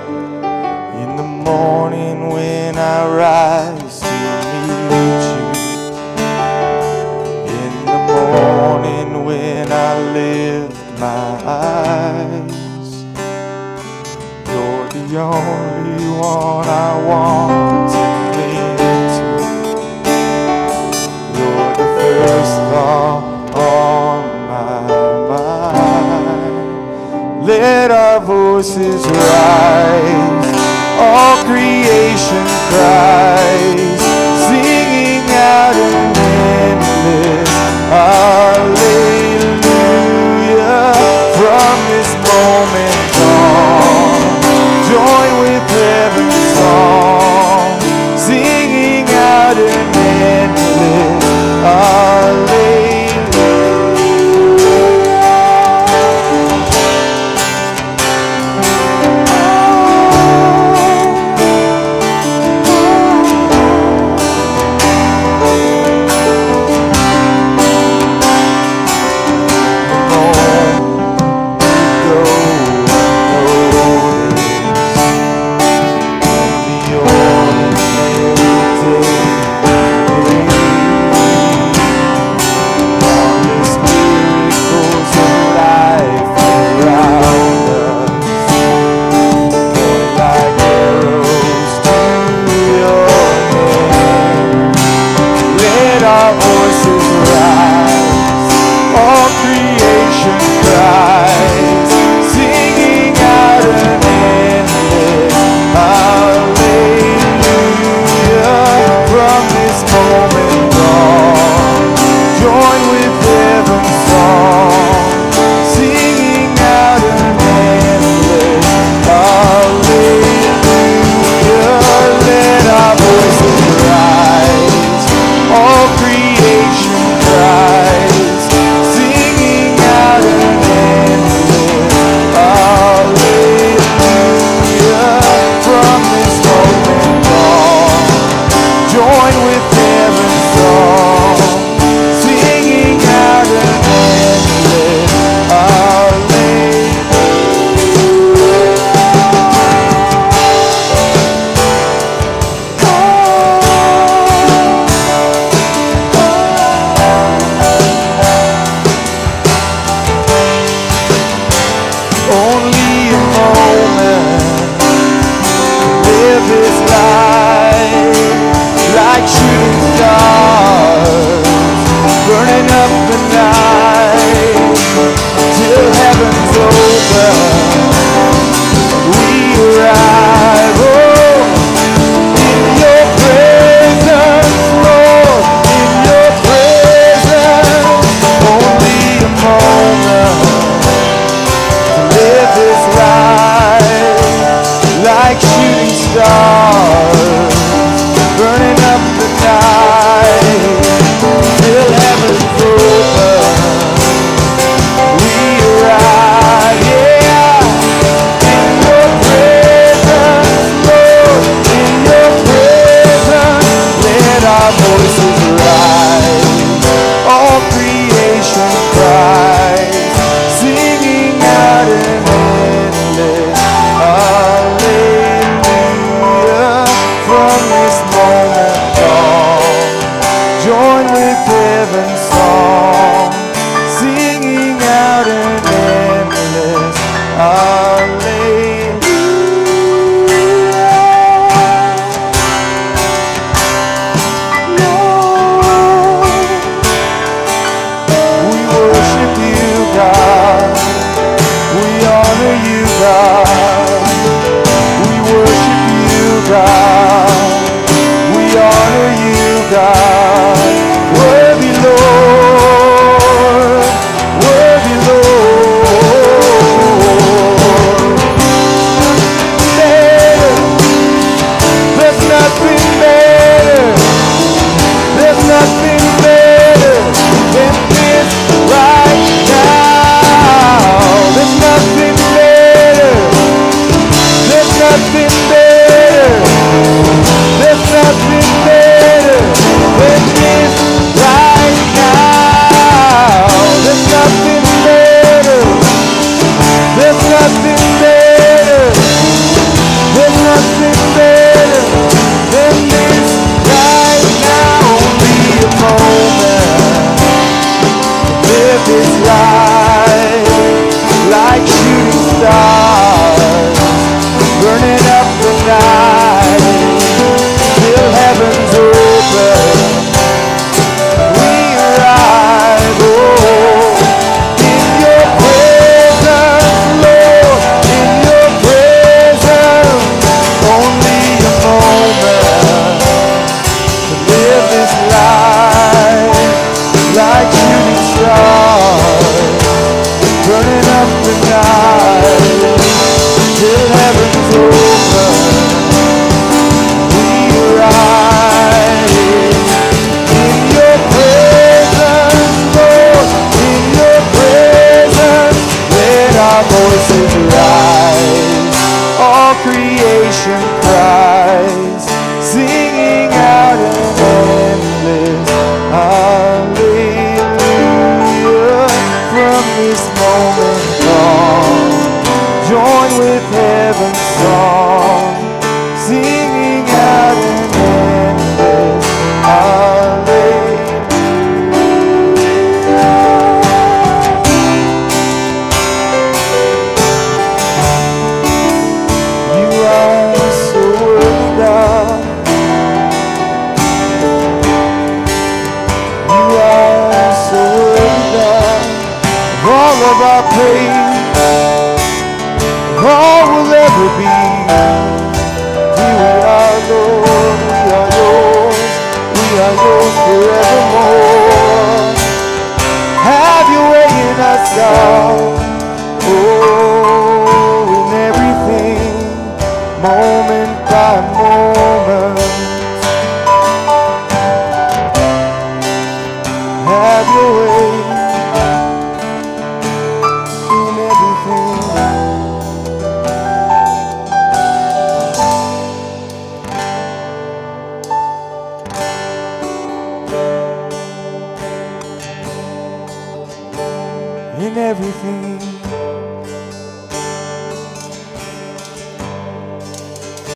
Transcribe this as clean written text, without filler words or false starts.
In the morning when I rise to meet you, in the morning when I lift my eyes, you're the only one I want to cling to. You're the first thought on my mind. Let our voices rise, all creation cries, singing out an endless Alleluia. From this moment on, join with heaven's song, singing out an endless Alleluia. creation cries, singing out an endless Alleluia. From this moment on, join with heaven's song, singing out an endless Alleluia. You are so worthy, God. You are so worthy, God. Of all of our praise, of all will ever be. Here we are, Lord, we are yours forevermore. Have your way in us, God. Oh, in everything, moment by moment. Have your way in everything. In everything.